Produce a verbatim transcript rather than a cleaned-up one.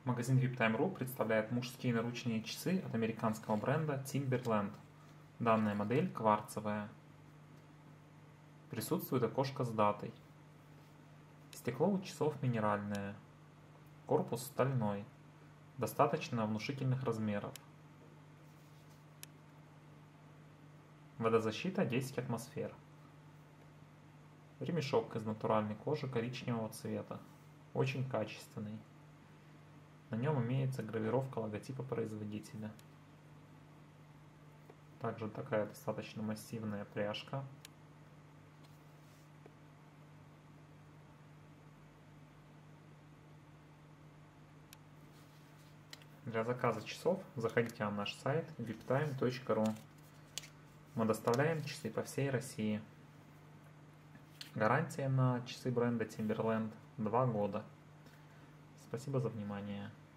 Магазин ви ай пи тайм точка ру представляет мужские наручные часы от американского бренда Timberland. Данная модель кварцевая. Присутствует окошко с датой. Стекло у часов минеральное. Корпус стальной. Достаточно внушительных размеров. Водозащита десять атмосфер. Ремешок из натуральной кожи коричневого цвета. Очень качественный. На нем имеется гравировка логотипа производителя. Также такая достаточно массивная пряжка. Для заказа часов заходите на наш сайт ви ай пи тайм точка ру. Мы доставляем часы по всей России. Гарантия на часы бренда Timberland два года. Спасибо за внимание.